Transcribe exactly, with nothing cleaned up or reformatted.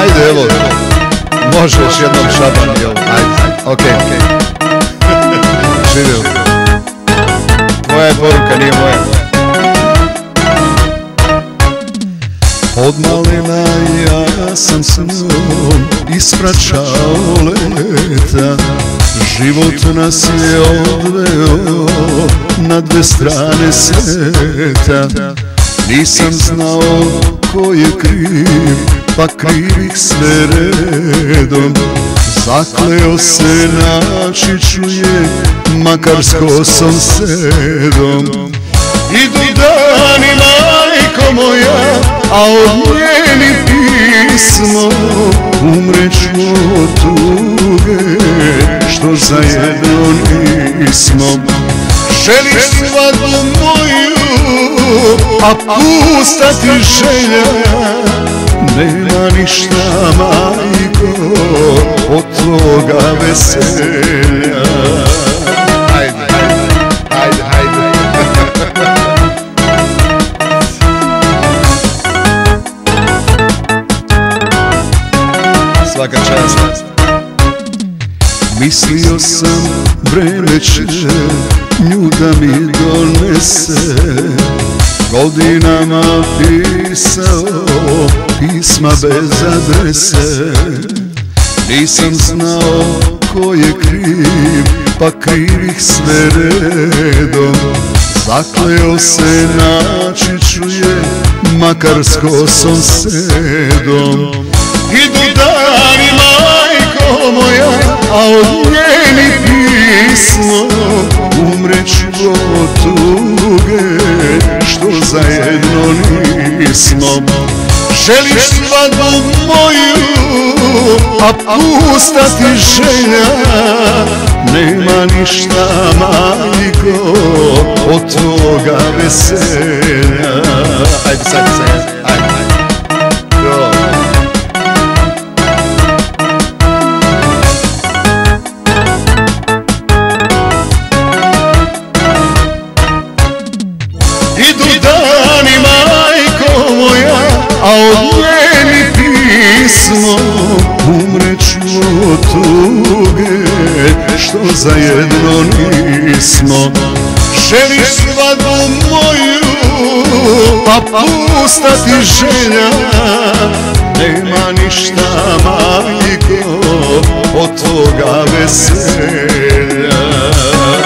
ajde, evo. Može još jednom Šaban, jel? Ajde, okej. Živio. Tvoja je poruka, nije moja. Od malena ja sam s njom ispraćao leta. Život nas je odveo na dve strane sveta. Nisam znao ko je kriv, pa krivih sve redom. Zakleo se naći čuje, makar s kosom sedom. Idu dani, majko moja, a od njeni pismo umreću od tuge, što zajedno nismo. Želiš svadbu moju, a pusta ti želja, nema ništa, majko, od tvoga veselja. Ajde, ajde, ajde. Svaka čast. Mislio sam vreme će nju da mi donese, godinama pisao pisma bez adrese. Nisam znao ko je kriv, pa krivih sve redom. Zakleo se naći čuje, makar s kosom sedom. Idu dani, majko moja, a od njeni pismo umreću od tuge, što zajedno nismo. Želiš svadbu moju, a pusta ti želja, nema ništa, majko, od tvoga veselja. Ajde sad, sad, ajde, ajde. Idu dani, majko moja, a od njeni pismo umreću od tuge, što zajedno nismo. Želiš svadbu moju, pa pusta ti želja, nema ništa, majko, od tvoga veselja.